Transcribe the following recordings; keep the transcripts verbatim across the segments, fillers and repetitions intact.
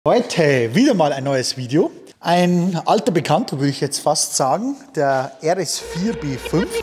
Heute wieder mal ein neues Video. Ein alter Bekannter, würde ich jetzt fast sagen, der R S vier B fünf.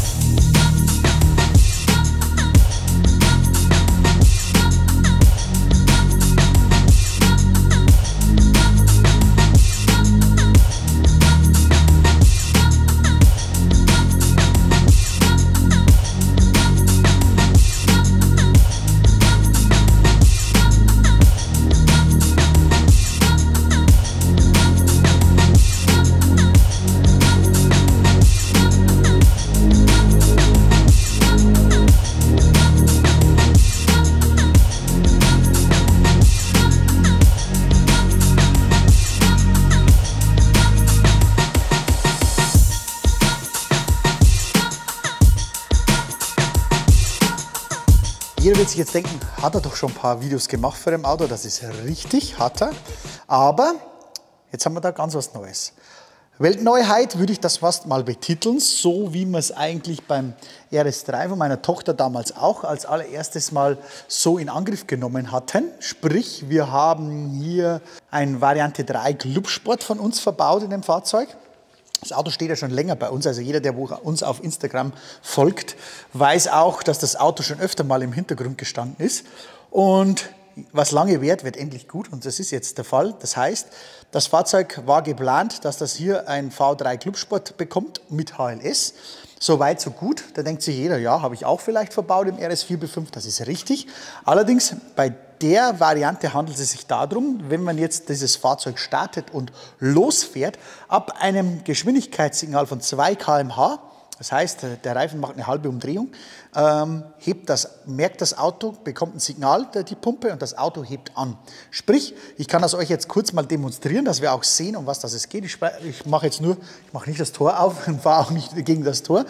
Jeder wird sich jetzt denken, hat er doch schon ein paar Videos gemacht für dem Auto. Das ist richtig, hat er. Aber jetzt haben wir da ganz was Neues. Weltneuheit würde ich das fast mal betiteln, so wie wir es eigentlich beim R S drei von meiner Tochter damals auch als allererstes mal so in Angriff genommen hatten. Sprich, wir haben hier ein Variante drei Clubsport von uns verbaut in dem Fahrzeug. Das Auto steht ja schon länger bei uns, also jeder, der uns auf Instagram folgt, weiß auch, dass das Auto schon öfter mal im Hintergrund gestanden ist. Und was lange währt, wird endlich gut und das ist jetzt der Fall. Das heißt, das Fahrzeug war geplant, dass das hier ein V drei Clubsport bekommt mit H L S. So weit, so gut. Da denkt sich jeder, ja, habe ich auch vielleicht verbaut im R S vier B fünf, das ist richtig. Allerdings bei der Variante handelt es sich darum, wenn man jetzt dieses Fahrzeug startet und losfährt, ab einem Geschwindigkeitssignal von zwei Kilometer pro Stunde, das heißt, der Reifen macht eine halbe Umdrehung, ähm, hebt das, merkt das Auto, bekommt ein Signal, die Pumpe, und das Auto hebt an. Sprich, ich kann das euch jetzt kurz mal demonstrieren, dass wir auch sehen, um was das es geht. Ich, ich mache jetzt nur, ich mache nicht das Tor auf und fahre auch nicht gegen das Tor,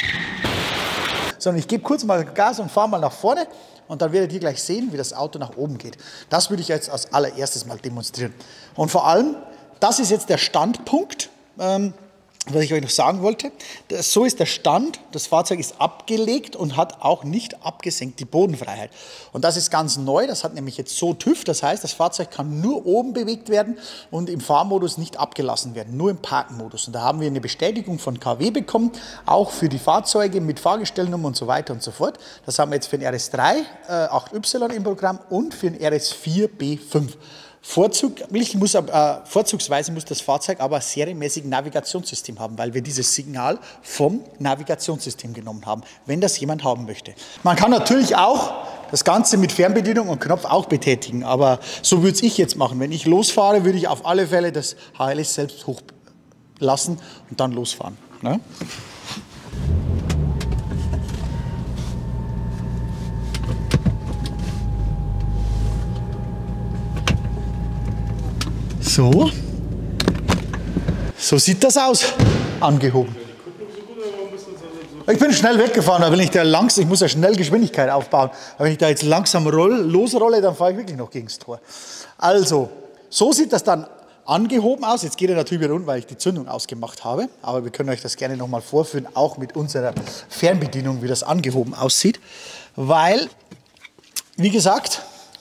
sondern ich gebe kurz mal Gas und fahre mal nach vorne. Und dann werdet ihr gleich sehen, wie das Auto nach oben geht. Das würde ich jetzt als allererstes mal demonstrieren. Und vor allem, das ist jetzt der Standpunkt, ähm, was ich euch noch sagen wollte. Das, so ist der Stand, das Fahrzeug ist abgelegt und hat auch nicht abgesenkt die Bodenfreiheit. Und das ist ganz neu, das hat nämlich jetzt so TÜV, das heißt, das Fahrzeug kann nur oben bewegt werden und im Fahrmodus nicht abgelassen werden, nur im Parkmodus. Und da haben wir eine Bestätigung von K W bekommen, auch für die Fahrzeuge mit Fahrgestellnummer und so weiter und so fort. Das haben wir jetzt für den R S drei äh, acht Y im Programm und für den R S vier B fünf. Vorzuglich muss, äh, vorzugsweise muss das Fahrzeug aber ein serienmäßiges Navigationssystem haben, weil wir dieses Signal vom Navigationssystem genommen haben, wenn das jemand haben möchte. Man kann natürlich auch das Ganze mit Fernbedienung und Knopf auch betätigen, aber so würde ich jetzt machen. Wenn ich losfahre, würde ich auf alle Fälle das H L S selbst hochlassen und dann losfahren. Ne? So, so sieht das aus, angehoben. Ich bin schnell weggefahren, aber wenn ich da langsam, ich muss ja schnell Geschwindigkeit aufbauen, aber wenn ich da jetzt langsam roll, losrolle, dann fahre ich wirklich noch gegen das Tor. Also, so sieht das dann angehoben aus. Jetzt geht er natürlich wieder unten, weil ich die Zündung ausgemacht habe, aber wir können euch das gerne nochmal vorführen, auch mit unserer Fernbedienung, wie das angehoben aussieht, weil, wie gesagt,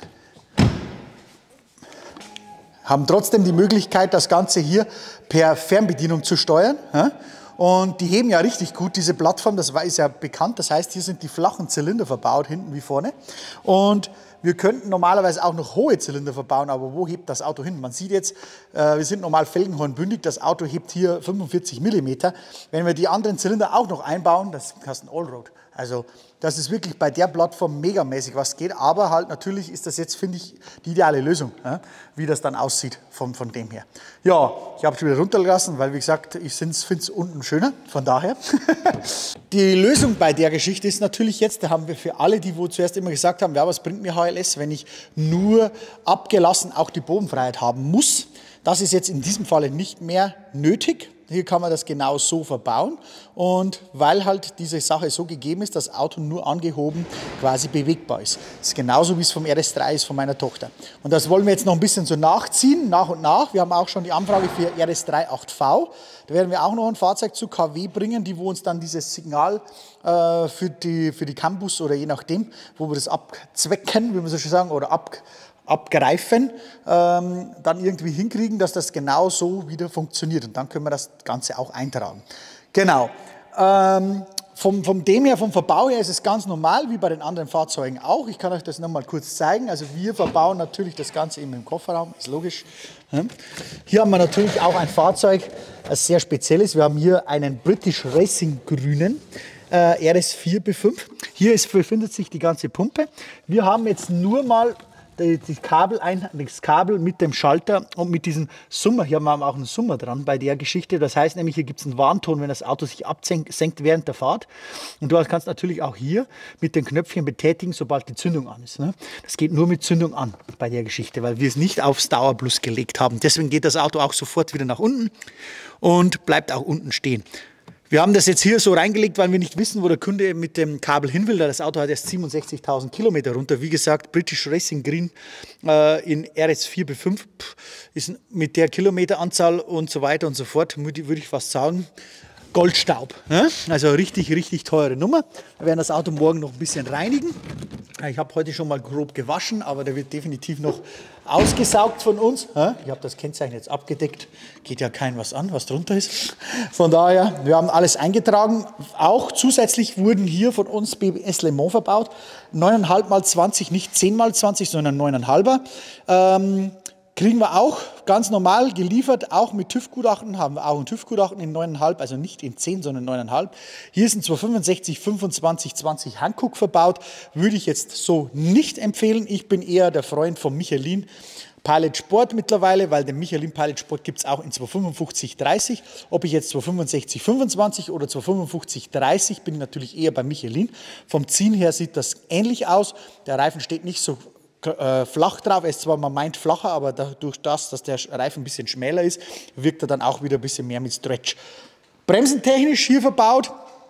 haben trotzdem die Möglichkeit, das Ganze hier per Fernbedienung zu steuern. Und die heben ja richtig gut, diese Plattform, das ist ja bekannt. Das heißt, hier sind die flachen Zylinder verbaut, hinten wie vorne. Und wir könnten normalerweise auch noch hohe Zylinder verbauen, aber wo hebt das Auto hin? Man sieht jetzt, äh, wir sind normal felgenhornbündig, das Auto hebt hier fünfundvierzig Millimeter. Wenn wir die anderen Zylinder auch noch einbauen, das ist ein Allroad. Also das ist wirklich bei der Plattform megamäßig, was geht. Aber halt natürlich ist das jetzt, finde ich, die ideale Lösung, ja, wie das dann aussieht von, von dem her. Ja, ich habe es wieder runtergelassen, weil wie gesagt, ich finde es unten schöner, von daher. Die Lösung bei der Geschichte ist natürlich jetzt, da haben wir für alle, die wo zuerst immer gesagt haben, ja, was bringt mir H L S, wenn ich nur abgelassen auch die Bodenfreiheit haben muss. Das ist jetzt in diesem Falle nicht mehr nötig. Hier kann man das genau so verbauen und weil halt diese Sache so gegeben ist, dass das Auto nur angehoben quasi bewegbar ist. Das ist genauso wie es vom R S drei ist von meiner Tochter. Und das wollen wir jetzt noch ein bisschen so nachziehen, nach und nach. Wir haben auch schon die Anfrage für R S drei acht V. Da werden wir auch noch ein Fahrzeug zu K W bringen, die wo uns dann dieses Signal äh, für die, für die Campus oder je nachdem, wo wir das abzwecken, wie man so schön sagen, oder ab abgreifen, ähm, dann irgendwie hinkriegen, dass das genau so wieder funktioniert. Und dann können wir das Ganze auch eintragen. Genau. Ähm, vom, vom dem her, vom Verbau her ist es ganz normal, wie bei den anderen Fahrzeugen auch. Ich kann euch das nochmal kurz zeigen. Also wir verbauen natürlich das Ganze eben im Kofferraum, ist logisch. Hier haben wir natürlich auch ein Fahrzeug, das sehr speziell ist. Wir haben hier einen British Racing grünen äh, R S vier B fünf. Hier ist, befindet sich die ganze Pumpe. Wir haben jetzt nur mal Die, die Kabel ein, das Kabel mit dem Schalter und mit diesem Summer. Hier haben wir auch einen Summer dran bei der Geschichte. Das heißt nämlich, hier gibt es einen Warnton, wenn das Auto sich absenkt während der Fahrt. Und du kannst natürlich auch hier mit den Knöpfchen betätigen, sobald die Zündung an ist. Ne? Das geht nur mit Zündung an bei der Geschichte, weil wir es nicht aufs Dauerplus gelegt haben. Deswegen geht das Auto auch sofort wieder nach unten und bleibt auch unten stehen. Wir haben das jetzt hier so reingelegt, weil wir nicht wissen, wo der Kunde mit dem Kabel hin will. Das Auto hat erst siebenundsechzigtausend Kilometer runter. Wie gesagt, British Racing Green äh, in R S vier B fünf ist mit der Kilometeranzahl und so weiter und so fort, würde ich fast sagen, Goldstaub. Ne? Also richtig, richtig teure Nummer. Wir werden das Auto morgen noch ein bisschen reinigen. Ich habe heute schon mal grob gewaschen, aber der wird definitiv noch ausgesaugt von uns. Ich habe das Kennzeichen jetzt abgedeckt. Geht ja kein was an, was drunter ist. Von daher, wir haben alles eingetragen. Auch zusätzlich wurden hier von uns B B S Le Mans verbaut. neun Komma fünf mal zwanzig, nicht zehn mal zwanzig, sondern neun Komma fünf. Ähm, Kriegen wir auch ganz normal geliefert, auch mit TÜV-Gutachten, haben wir auch ein TÜV-Gutachten in neun Komma fünf, also nicht in zehn, sondern neun Komma fünf. Hier ist ein zweihundertfünfundsechzig, fünfundzwanzig, zwanzig Hankook verbaut, würde ich jetzt so nicht empfehlen. Ich bin eher der Freund vom Michelin Pilot Sport mittlerweile, weil den Michelin Pilot Sport gibt es auch in zweihundertfünfundfünfzig, dreißig. Ob ich jetzt zweihundertfünfundsechzig, fünfundzwanzig oder zweihundertfünfundfünfzig, dreißig, bin ich natürlich eher bei Michelin. Vom Ziehen her sieht das ähnlich aus. Der Reifen steht nicht so Äh, flach drauf. Er ist zwar, man meint flacher, aber dadurch, das, dass der Reifen ein bisschen schmäler ist, wirkt er dann auch wieder ein bisschen mehr mit Stretch. Bremsentechnisch hier verbaut,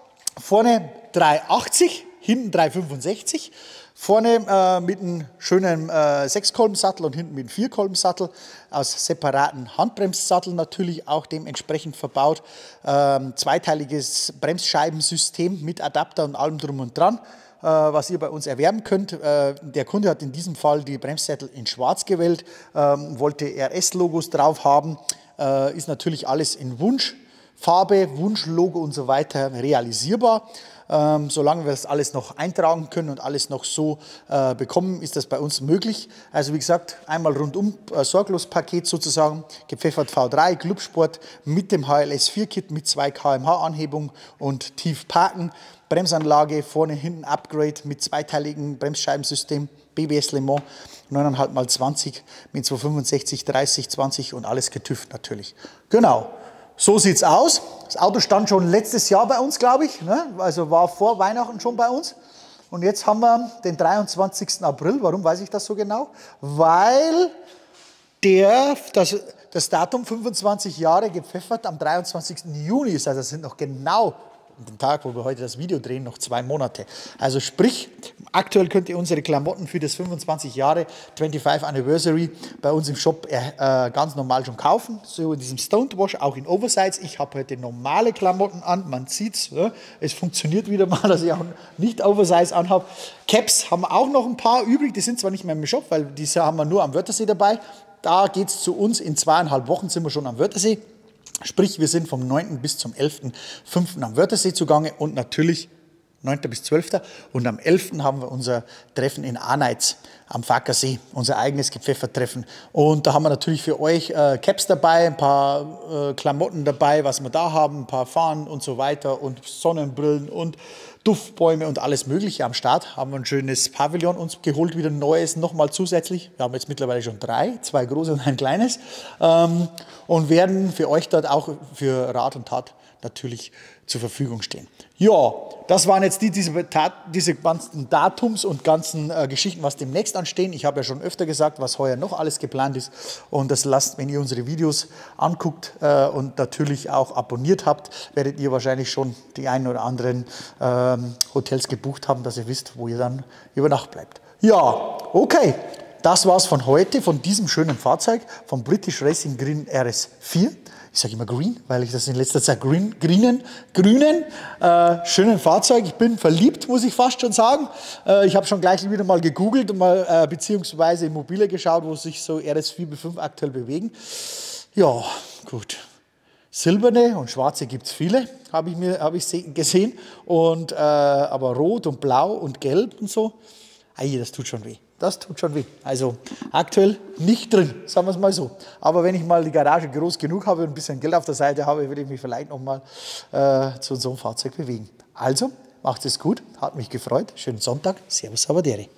vorne drei achtzig, hinten drei fünfundsechzig, vorne äh, mit einem schönen äh, Sechskolbensattel und hinten mit einem Vierkolbensattel, aus separaten Handbremssattel natürlich auch dementsprechend verbaut, ähm, zweiteiliges Bremsscheibensystem mit Adapter und allem drum und dran, was ihr bei uns erwerben könnt. Der Kunde hat in diesem Fall die Bremssättel in schwarz gewählt, wollte R S-Logos drauf haben, ist natürlich alles in Wunschfarbe, Wunschlogo und so weiter realisierbar. Ähm, solange wir das alles noch eintragen können und alles noch so äh, bekommen, ist das bei uns möglich. Also wie gesagt, einmal rundum äh, Sorglos-Paket sozusagen, gepfeffert V drei, Clubsport mit dem H L S vier Kit mit zwei Kilometer pro Stunde Anhebung und tief parken. Bremsanlage, vorne, hinten Upgrade mit zweiteiligen Bremsscheibensystem, B B S Le Mans, neun Komma fünf mal zwanzig mit zweihundertfünfundsechzig, dreißig, zwanzig und alles getüft natürlich. Genau, so sieht es aus. Das Auto stand schon letztes Jahr bei uns, glaube ich, ne? Also war vor Weihnachten schon bei uns. Und jetzt haben wir den dreiundzwanzigsten April. Warum weiß ich das so genau? Weil der, das, das Datum fünfundzwanzig Jahre gepfeffert am dreiundzwanzigsten Juni ist. Also das sind noch genau den Tag, wo wir heute das Video drehen, noch zwei Monate. Also sprich, aktuell könnt ihr unsere Klamotten für das fünfundzwanzig Jahre fünfundzwanzigste Anniversary bei uns im Shop äh, ganz normal schon kaufen. So in diesem Stoned Wash, auch in Oversize. Ich habe heute normale Klamotten an, man sieht es. Ja, es funktioniert wieder mal, dass ich auch nicht Oversize anhabe. Caps haben wir auch noch ein paar übrig, die sind zwar nicht mehr im Shop, weil diese haben wir nur am Wörthersee dabei. Da geht es zu uns, in zweieinhalb Wochen sind wir schon am Wörthersee. Sprich, wir sind vom neunten bis zum elften fünften am Wörthersee zugange und natürlich neunten bis zwölften Und am elften haben wir unser Treffen in Arneitz am Fackersee, unser eigenes Gepfeffertreffen. Und da haben wir natürlich für euch äh, Caps dabei, ein paar äh, Klamotten dabei, was wir da haben, ein paar Fahnen und so weiter und Sonnenbrillen und Duftbäume und alles Mögliche am Start. Haben wir ein schönes Pavillon uns geholt, wieder ein neues, nochmal zusätzlich. Wir haben jetzt mittlerweile schon drei, zwei große und ein kleines. Ähm, und werden für euch dort auch für Rat und Tat natürlich zur Verfügung stehen. Ja, das waren jetzt die, diese, diese ganzen Datums und ganzen äh, Geschichten, was demnächst anstehen. Ich habe ja schon öfter gesagt, was heuer noch alles geplant ist. Und das lasst, wenn ihr unsere Videos anguckt äh, und natürlich auch abonniert habt, werdet ihr wahrscheinlich schon die einen oder anderen ähm, Hotels gebucht haben, dass ihr wisst, wo ihr dann über Nacht bleibt. Ja, okay. das war's von heute, von diesem schönen Fahrzeug, vom British Racing Green R S vier. Ich sage immer Green, weil ich das in letzter Zeit green, grünen, grünen, äh, schönen Fahrzeug. Ich bin verliebt, muss ich fast schon sagen. Äh, ich habe schon gleich wieder mal gegoogelt und mal äh, beziehungsweise Immobilie geschaut, wo sich so R S vier bis fünf aktuell bewegen. Ja, gut. Silberne und schwarze gibt es viele, habe ich, mir, hab ich gesehen. Und, äh, aber rot und blau und gelb und so, ei, das tut schon weh. Das tut schon weh. Also aktuell nicht drin, sagen wir es mal so. Aber wenn ich mal die Garage groß genug habe und ein bisschen Geld auf der Seite habe, würde ich mich vielleicht noch mal äh, zu so einem Fahrzeug bewegen. Also, macht es gut, hat mich gefreut. Schönen Sonntag. Servus, Sabadere.